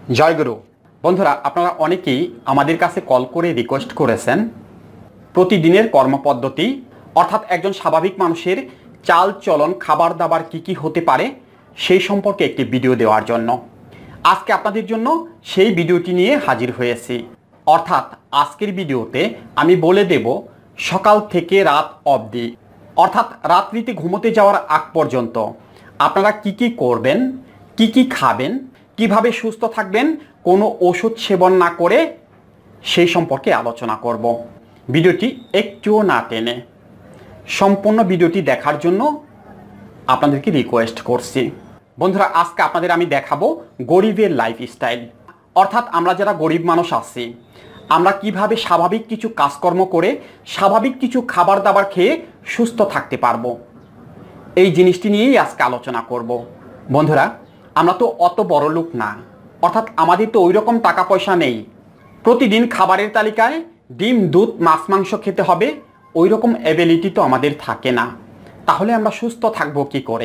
জয়গুরু। বন্ধুরা, আপনারা অনেকেই আমাদের কাছে কল করে রিকোয়েস্ট করেছেন প্রতিদিনের কর্মপদ্ধতি অর্থাৎ একজন স্বাভাবিক মানুষের চাল চলন খাবার দাবার কি হতে পারে সেই সম্পর্কে একটি ভিডিও দেওয়ার জন্য। আজকে আপনাদের জন্য সেই ভিডিওটি নিয়ে হাজির হয়েছি। অর্থাৎ আজকের ভিডিওতে আমি বলে দেব সকাল থেকে রাত অবধি অর্থাৎ রাত্রিতে ঘুমোতে যাওয়ার আগ পর্যন্ত আপনারা কি করবেন, কি খাবেন, কিভাবে সুস্থ থাকবেন কোনো ওষুধ সেবন না করে সেই সম্পর্কে আলোচনা করব। ভিডিওটি একটুও না টেনে সম্পূর্ণ ভিডিওটি দেখার জন্য আপনাদেরকে রিকোয়েস্ট করছি। বন্ধুরা, আজকে আপনাদের আমি দেখাবো গরিবের লাইফস্টাইল। অর্থাৎ আমরা যারা গরিব মানুষ আছি আমরা কিভাবে স্বাভাবিক কিছু কাজকর্ম করে স্বাভাবিক কিছু খাবার দাবার খেয়ে সুস্থ থাকতে পারবো, এই জিনিসটি নিয়েই আজকে আলোচনা করব। বন্ধুরা, আমরা তো অত বড় লোক না, অর্থাৎ আমাদের তো ওই রকম টাকা পয়সা নেই প্রতিদিন খাবারের তালিকায় ডিম দুধ মাছ মাংস খেতে হবে, ওই রকম অ্যাবিলিটি তো আমাদের থাকে না। তাহলে আমরা সুস্থ থাকবো কি করে?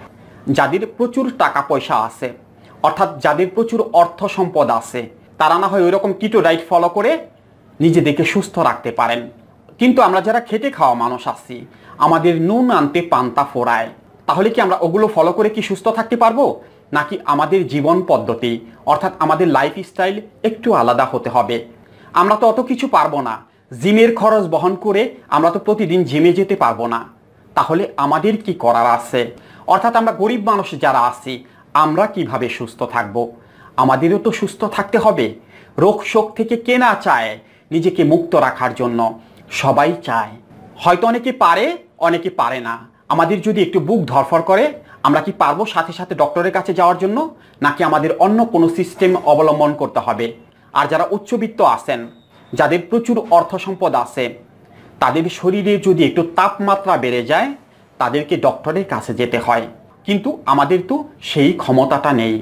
যাদের প্রচুর টাকা পয়সা আছে অর্থাৎ যাদের প্রচুর অর্থ সম্পদ আছে তারা না হয় ওই রকম কিটো ডায়েট ফলো করে নিজেদেরকে সুস্থ রাখতে পারেন। কিন্তু আমরা যারা খেটে খাওয়া মানুষ আছি আমাদের নুন আনতে পান্তা ফোড়ায়, তাহলে কি আমরা ওগুলো ফলো করে কি সুস্থ থাকতে পারবো? নাকি আমাদের জীবন পদ্ধতি অর্থাৎ আমাদের লাইফস্টাইল একটু আলাদা হতে হবে? আমরা তো অত কিছু পারবো না, জিমের খরচ বহন করে আমরা তো প্রতিদিন জিমে যেতে পারবো না। তাহলে আমাদের কি করার আছে? অর্থাৎ আমরা গরিব মানুষ যারা আছি আমরা কিভাবে সুস্থ থাকব? আমাদেরও তো সুস্থ থাকতে হবে। রোগ শোক থেকে কে না চায় নিজেকে মুক্ত রাখার জন্য? সবাই চায়। হয়তো অনেকে পারে, অনেকে পারে না। আমাদের যদি একটু বুক ধরফর করে আমরা কি পারবো সাথে সাথে ডক্টরের কাছে যাওয়ার জন্য, নাকি আমাদের অন্য কোনো সিস্টেম অবলম্বন করতে হবে? আর যারা উচ্চবিত্ত আছেন, যাদের প্রচুর অর্থ সম্পদ আছে, তাদের শরীরে যদি একটু তাপমাত্রা বেড়ে যায় তাদেরকে ডক্টরের কাছে যেতে হয়, কিন্তু আমাদের তো সেই ক্ষমতাটা নেই।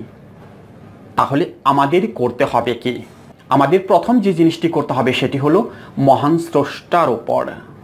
তাহলে আমাদের করতে হবে কি? আমাদের প্রথম যে জিনিসটি করতে হবে সেটি হলো মহান স্রষ্টার উপর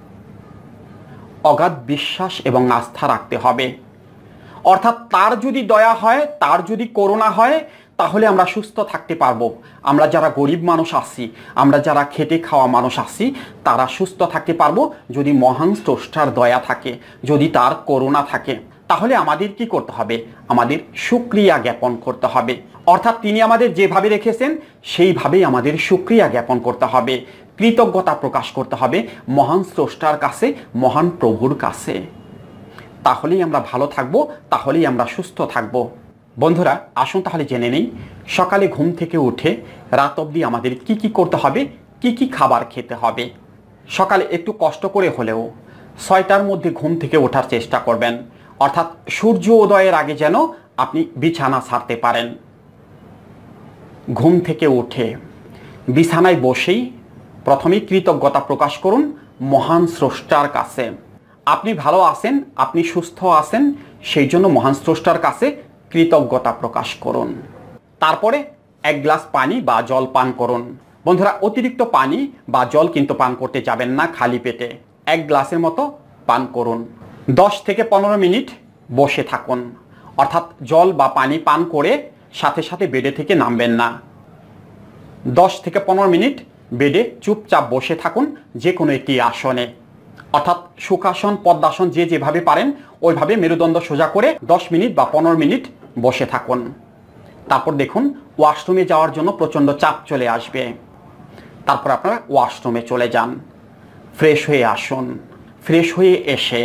অগাধ বিশ্বাস এবং আস্থা রাখতে হবে। অর্থাৎ তার যদি দয়া হয়, তার যদি করুণা হয়, তাহলে আমরা সুস্থ থাকতে পারবো। আমরা যারা গরিব মানুষ আছি, আমরা যারা খেটে খাওয়া মানুষ আছি, তারা সুস্থ থাকতে পারবো যদি মহান স্রষ্টার দয়া থাকে, যদি তার করুণা থাকে। তাহলে আমাদের কি করতে হবে? আমাদের শুকরিয়া জ্ঞাপন করতে হবে। অর্থাৎ তিনি আমাদের যেভাবে রেখেছেন সেইভাবেই আমাদের শুকরিয়া জ্ঞাপন করতে হবে, কৃতজ্ঞতা প্রকাশ করতে হবে মহান স্রষ্টার কাছে, মহান প্রভুর কাছে। তাহলেই আমরা ভালো থাকবো, তাহলেই আমরা সুস্থ থাকবো। বন্ধুরা, আসুন তাহলে জেনে নেই সকালে ঘুম থেকে উঠে রাত অবধি আমাদের কি করতে হবে, কি খাবার খেতে হবে। সকালে একটু কষ্ট করে হলেও 6টার মধ্যে ঘুম থেকে ওঠার চেষ্টা করবেন, অর্থাৎ সূর্য উদয়ের আগে যেন আপনি বিছানা ছাড়তে পারেন। ঘুম থেকে উঠে বিছানায় বসেই প্রথমেই কৃতজ্ঞতা প্রকাশ করুন মহান স্রষ্টার কাছে। আপনি ভালো আছেন, আপনি সুস্থ আছেন, সেই জন্য মহান স্রষ্টার কাছে কৃতজ্ঞতা প্রকাশ করুন। তারপরে 1 গ্লাস পানি বা জল পান করুন। বন্ধুরা, অতিরিক্ত পানি বা জল কিন্তু পান করতে যাবেন না খালি পেটে। 1 গ্লাসের মতো পান করুন। 10 থেকে 15 মিনিট বসে থাকুন, অর্থাৎ জল বা পানি পান করে সাথে সাথে বেডে থেকে নামবেন না। 10 থেকে 15 মিনিট বেডে চুপচাপ বসে থাকুন যে কোনো একটি আসনে, অর্থাৎ সুখাসন পদ্মাসন যে যেভাবে পারেন ওইভাবে মেরুদণ্ড সোজা করে 10 মিনিট বা 15 মিনিট বসে থাকুন। তারপর দেখুন ওয়াশরুমে যাওয়ার জন্য প্রচণ্ড চাপ চলে আসবে। তারপর আপনারা ওয়াশরুমে চলে যান, ফ্রেশ হয়ে আসুন। ফ্রেশ হয়ে এসে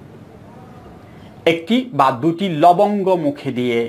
1টি বা 2টি লবঙ্গ মুখে দিয়ে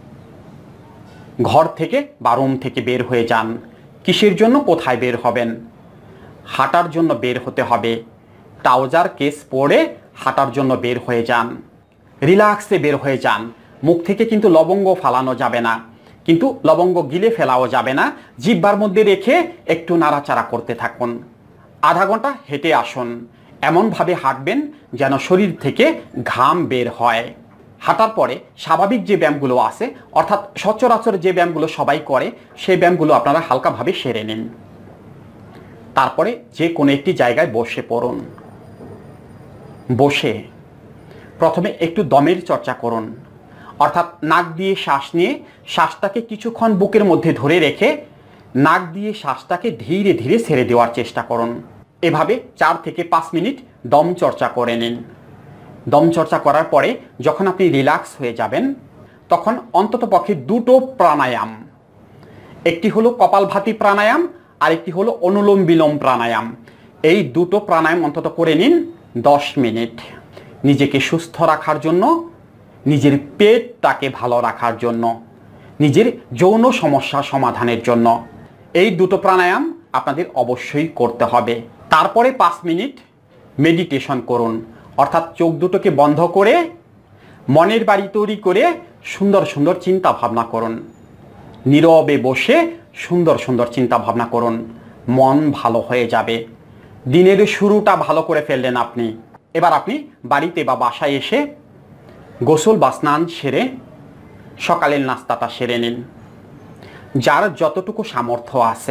ঘর থেকে বা রুম থেকে বের হয়ে যান। কিসের জন্য? কোথায় বের হবেন? হাঁটার জন্য বের হতে হবে। ট্রাউজার কেস পরে হাঁটার জন্য বের হয়ে যান, রিল্যাক্সে বের হয়ে যান। মুখ থেকে কিন্তু লবঙ্গ ফালানো যাবে না, কিন্তু লবঙ্গ গিলে ফেলাও যাবে না। জিহ্বার মধ্যে রেখে একটু নাড়াচাড়া করতে থাকুন। আধা ঘন্টা হেঁটে আসুন। এমনভাবে হাঁটবেন যেন শরীর থেকে ঘাম বের হয়। হাঁটার পরে স্বাভাবিক যে ব্যায়ামগুলো আছে অর্থাৎ সচরাচর যে ব্যায়ামগুলো সবাই করে সেই ব্যায়ামগুলো আপনারা হালকাভাবে সেরে নিন। তারপরে যে কোনো একটি জায়গায় বসে পড়ুন। বসে প্রথমে একটু দমের চর্চা করুন, অর্থাৎ নাক দিয়ে শ্বাস নিয়ে শ্বাসটাকে কিছুক্ষণ বুকের মধ্যে ধরে রেখে নাক দিয়ে শ্বাসটাকে ধীরে ধীরে ছেড়ে দেওয়ার চেষ্টা করুন। এভাবে 4 থেকে 5 মিনিট দম চর্চা করে নিন। দম চর্চা করার পরে যখন আপনি রিল্যাক্স হয়ে যাবেন তখন অন্ততপক্ষে 2টো প্রাণায়াম, একটি হলো কপালভাতি প্রাণায়াম আর একটি হলো অনুলোম বিলোম প্রাণায়াম, এই 2টো প্রাণায়াম অন্তত করে নিন 10 মিনিট। নিজেকে সুস্থ রাখার জন্য, নিজের পেটটাকে ভালো রাখার জন্য, নিজের যৌন সমস্যা সমাধানের জন্য এই 2টো প্রাণায়াম আপনাদের অবশ্যই করতে হবে। তারপরে 5 মিনিট মেডিটেশন করুন, অর্থাৎ চোখ দুটোকে বন্ধ করে মনের বাড়ি তৈরি করে সুন্দর সুন্দর চিন্তা ভাবনা করুন। নীরবে বসে সুন্দর সুন্দর চিন্তা ভাবনা করুন, মন ভালো হয়ে যাবে। দিনের শুরুটা ভালো করে ফেললেন আপনি। এবার আপনি বাড়িতে বা বাসায় এসে গোসল বা স্নান সেরে সকালের নাস্তাটা সেরে নিন। যার যতটুকু সামর্থ্য আছে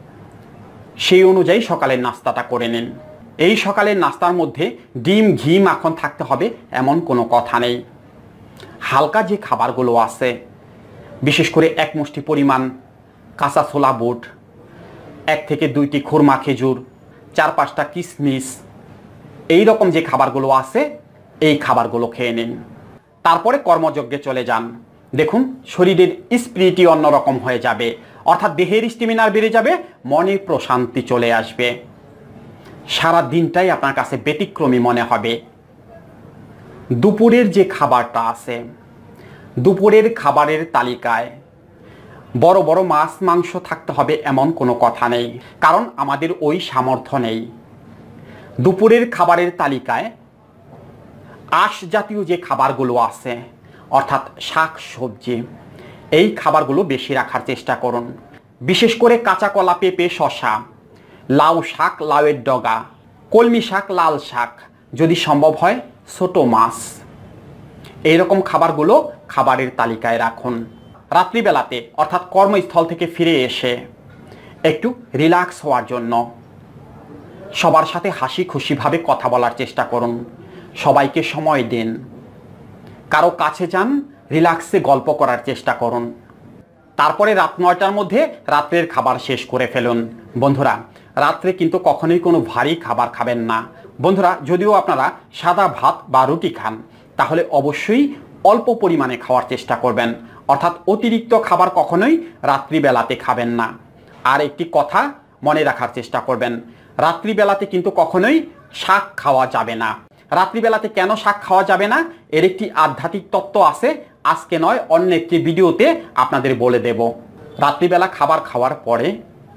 সেই অনুযায়ী সকালের নাস্তাটা করে নিন। এই সকালের নাস্তার মধ্যে ডিম, ঘি, মাখন থাকতে হবে এমন কোনো কথা নেই। হালকা যে খাবারগুলো আছে, বিশেষ করে 1 মুষ্টি পরিমাণ কাঁচা ছোলা বুট, 1 থেকে 2টি খুরমা খেজুর, 4-5টা কিশমিশ, এই রকম যে খাবারগুলো আছে এই খাবারগুলো খেয়ে নিন। তারপরে কর্মযজ্ঞে চলে যান। দেখুন শরীরের স্পিরিটই অন্যরকম হয়ে যাবে, অর্থাৎ দেহের স্টেমিনার বেড়ে যাবে, মনে প্রশান্তি চলে আসবে। সারা দিনটাই আপনার কাছে ব্যতিক্রমী মনে হবে। দুপুরের যে খাবারটা আছে, দুপুরের খাবারের তালিকায় বড় বড় মাছ মাংস থাকতে হবে এমন কোনো কথা নেই, কারণ আমাদের ওই সামর্থ্য নেই। দুপুরের খাবারের তালিকায় আঁশ জাতীয় যে খাবারগুলো আছে, অর্থাৎ শাক সবজি, এই খাবারগুলো বেশি রাখার চেষ্টা করুন। বিশেষ করে কাঁচা কলা, পেঁপে, শসা, লাউ শাক, লাউয়ের ডগা, কলমি শাক, লাল শাক, যদি সম্ভব হয় ছোট মাছ, এইরকম খাবারগুলো খাবারের তালিকায় রাখুন। রাত্রিবেলাতে অর্থাৎ কর্মস্থল থেকে ফিরে এসে একটু রিল্যাক্স হওয়ার জন্য সবার সাথে হাসি খুশিভাবে কথা বলার চেষ্টা করুন। সবাইকে সময় দিন, কারো কাছে যান, রিল্যাক্সে গল্প করার চেষ্টা করুন। তারপরে রাত 9টার মধ্যে রাত্রের খাবার শেষ করে ফেলুন। বন্ধুরা, রাত্রে কিন্তু কখনোই কোনো ভারী খাবার খাবেন না। বন্ধুরা, যদিও আপনারা সাদা ভাত বা রুটি খান, তাহলে অবশ্যই অল্প পরিমাণে খাওয়ার চেষ্টা করবেন, অর্থাৎ অতিরিক্ত খাবার কখনোই রাত্রিবেলাতে খাবেন না। আর একটি কথা মনে রাখার চেষ্টা করবেন, রাত্রিবেলাতে কিন্তু কখনোই শাক খাওয়া যাবে না। রাত্রিবেলাতে কেন শাক খাওয়া যাবে না, এর একটি আধ্যাত্মিক তত্ত্ব আছে, আজকে নয় অন্য একটি ভিডিওতে আপনাদের বলে দেব। রাত্রিবেলা খাবার খাওয়ার পরে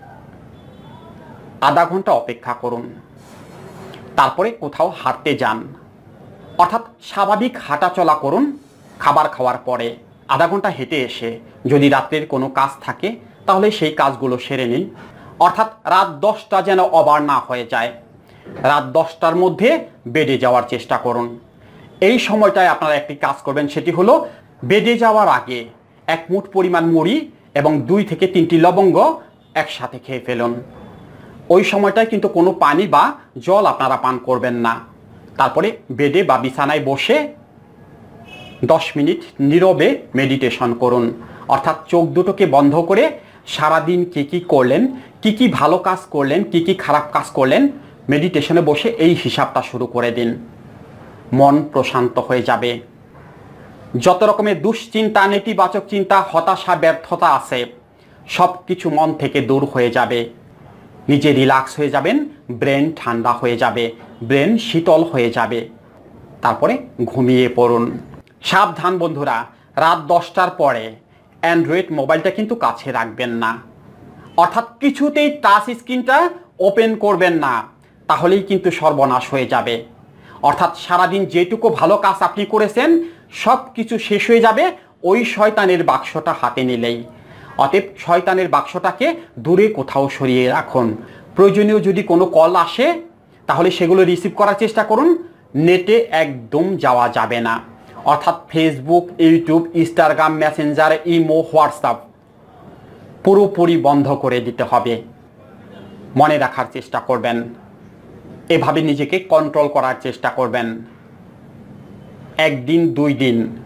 আধা ঘন্টা অপেক্ষা করুন, তারপরে কোথাও হাঁটতে যান, অর্থাৎ স্বাভাবিক হাঁটাচলা করুন। খাবার খাওয়ার পরে আধা ঘন্টা হেঁটে এসে যদি রাত্রের কোনো কাজ থাকে তাহলে সেই কাজগুলো সেরে নিন, অর্থাৎ রাত 10টা যেন ওভার না হয়ে যায়। রাত 10টার মধ্যে বেডে যাওয়ার চেষ্টা করুন। এই সময়টায় আপনারা একটি কাজ করবেন, সেটি হলো বেডে যাওয়ার আগে 1 মুঠ পরিমাণ মুড়ি এবং 2 থেকে 3টি লবঙ্গ একসাথে খেয়ে ফেলুন। ওই সময়টায় কিন্তু কোনো পানি বা জল আপনারা পান করবেন না। তারপরে বেডে বা বিছানায় বসে 10 মিনিট নীরবে মেডিটেশন করুন, অর্থাৎ চোখ দুটোকে বন্ধ করে সারাদিন কী কী করলেন, কী কী ভালো কাজ করলেন, কী কী খারাপ কাজ করলেন, মেডিটেশনে বসে এই হিসাবটা শুরু করে দিন। মন প্রশান্ত হয়ে যাবে। যত রকমের দুশ্চিন্তা, নেতিবাচক চিন্তা, হতাশা, ব্যর্থতা আছে, সব কিছু মন থেকে দূর হয়ে যাবে। নিজে রিল্যাক্স হয়ে যাবেন, ব্রেন ঠান্ডা হয়ে যাবে, ব্রেন শীতল হয়ে যাবে। তারপরে ঘুমিয়ে পড়ুন। সাবধান বন্ধুরা, রাত 10টার পরে অ্যান্ড্রয়েড মোবাইলটা কিন্তু কাছে রাখবেন না, অর্থাৎ কিছুতেই টাচ স্ক্রিনটা ওপেন করবেন না, তাহলেই কিন্তু সর্বনাশ হয়ে যাবে। অর্থাৎ সারাদিন যেটুকু ভালো কাজ আপনি করেছেন সব কিছু শেষ হয়ে যাবে ওই শয়তানের বাক্সটা হাতে নিলেই। অতএব শয়তানের বাক্সটাকে দূরে কোথাও সরিয়ে রাখুন। প্রয়োজনীয় যদি কোনো কল আসে তাহলে সেগুলো রিসিভ করার চেষ্টা করুন। নেটে একদম যাওয়া যাবে না, অর্থাৎ Facebook, YouTube, Instagram, Messenger, Imo, WhatsApp পুরোপুরি বন্ধ করে দিতে হবে। মনে রাখার চেষ্টা করবেন, এভাবে নিজেকে কন্ট্রোল করার চেষ্টা করবেন। 1 দিন 2 দিন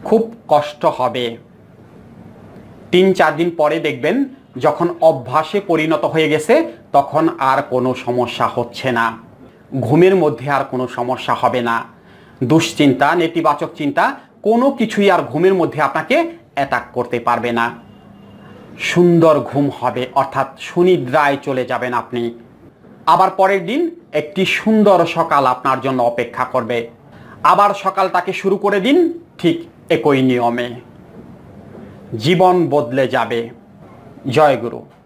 খুব কষ্ট হবে। 3-4 দিন পরে দেখবেন যখন অভ্যাসে পরিণত হয়ে গেছে তখন আর কোনো সমস্যা হচ্ছে না, ঘুমের মধ্যে আর কোনো সমস্যা হবে না, দুশ্চিন্তা, নেতিবাচক চিন্তা কোনো কিছুই আর ঘুমের মধ্যে আপনাকে অ্যাটাক করতে পারবে না। সুন্দর ঘুম হবে, অর্থাৎ সুনিদ্রায় চলে যাবেন আপনি। আবার পরের দিন একটি সুন্দর সকাল আপনার জন্য অপেক্ষা করবে। আবার সকালটাকে শুরু করে দিন ঠিক একই নিয়মে, জীবন বদলে যাবে। জয় গুরু।